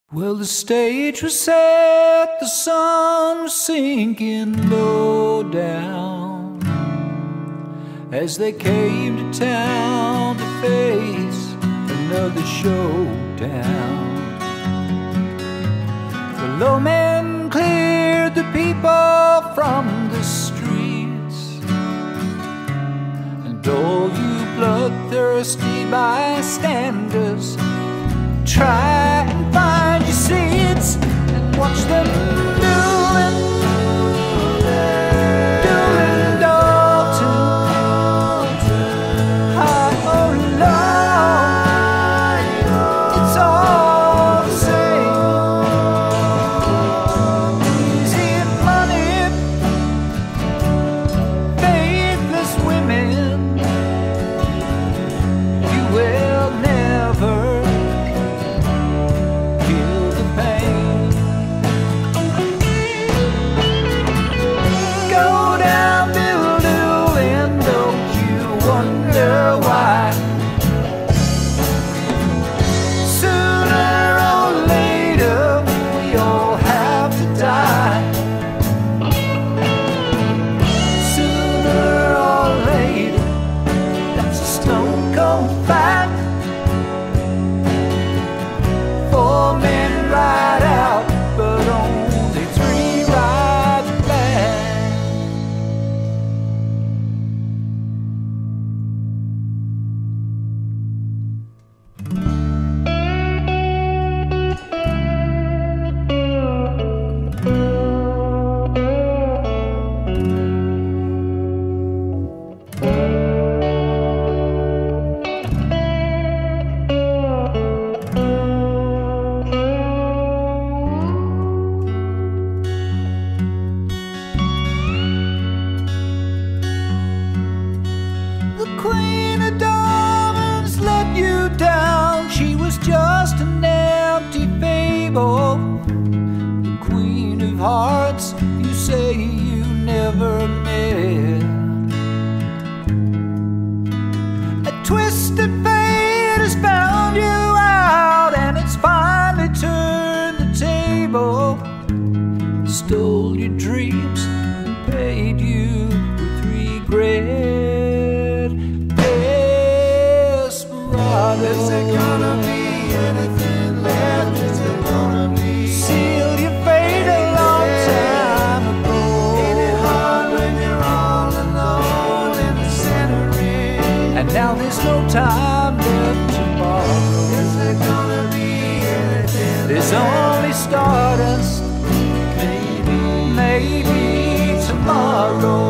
Well, the stage was set, the sun was sinking low down as they came to town to face another showdown. The low men cleared the people from the streets, and all you bloodthirsty bystanders, try and find your seats and watch them dueling Dalton, high or low, it's all the same. Easy money, faithless women, you will never Queen of Diamonds let you down. She was just an empty fable. The Queen of Hearts you say you never met. A twisted fate has found you out, and it's finally turned the table. Stole your dreams and paid you with regret. Is there gonna be anything left? Is there gonna be? Sealed your fate a long time ago. Ain't it hard when you're all alone in the center ring? And now there's no time left tomorrow. Is there gonna be anything? There's only stardust. Maybe tomorrow.